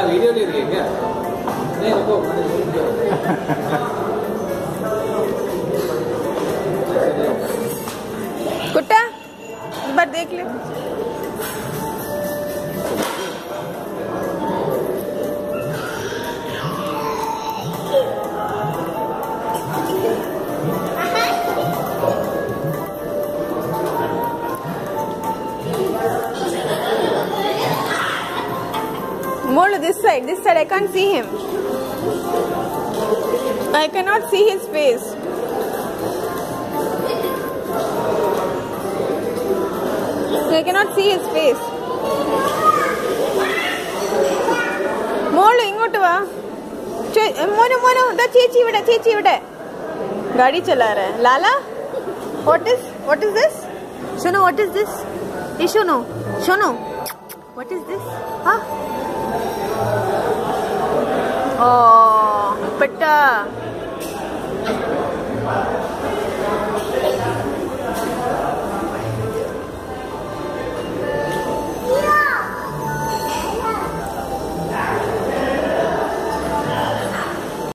Video ले रही है क्या? नहीं रुको, कुट्टा एक बार देख ले। More this side. This side. I can't see him. I cannot see his face. I cannot see his face. മോള് ഇങ്ങോട്ട് വാ. മോനു മോനു ദാ ചേച്ചി ഇവിടെ. गाड़ी चला रहा है. लाला, what is this? Shono, what is this? Hey, Shono, what is this? Huh? Oh, Pitta.